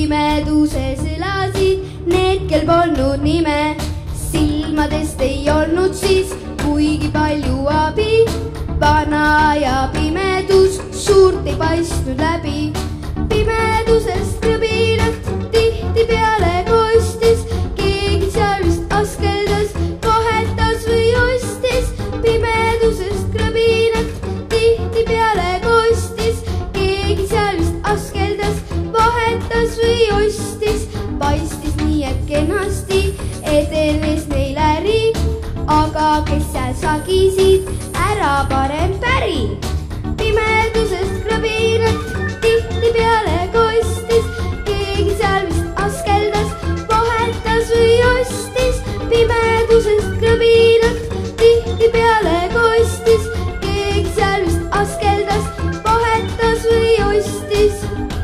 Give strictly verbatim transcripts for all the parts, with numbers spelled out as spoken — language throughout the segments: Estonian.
pimeduses elasid need, kel polnud nime. Silmadest ei olnud siis kuigi palju abi. Vana ja pimedus suurt ei paistnud läbi. Pimedusest krõbinat tihti peale kostis. Keegi seal vist askeldas, vahetas või ostis. Pimedusest krõbinat tihti peale kostis. Keegi seal vist askeldas, vahetas või ostis. Paistis nii, et kenasti edenes neil äri. Aga kes seal sagisid, ära parem päri. Pimedusest krõbinat tihti peale kostis. Keegi seal vist askeldas, vahetas või ostis. Pimedusest krõbinat tihti peale kostis. Keegi seal vist askeldas, vahetas või ostis.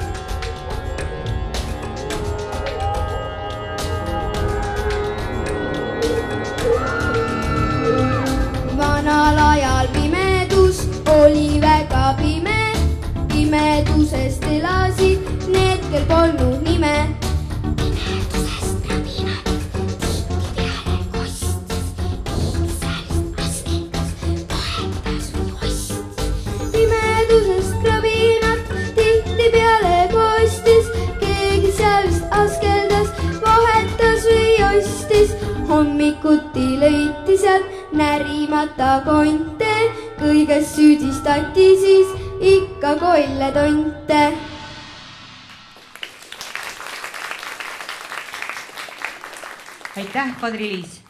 Vanal ajal pimedus oli väga pime. Pimedusest elasid need, kel polnud nime. Pimedusest krõbinat tihti peale kostis. Keegi seal vist askeldas, vahetas või ostis. Pimedusest krõbinat tihti peale kostis. Keegi seal vist askeldas, vahetas või ostis. Hommikuti lõiti sealt närimata konte. Kõiges süüdistati siis ikka kolle tonte. Aitäh, Kadri-Liis!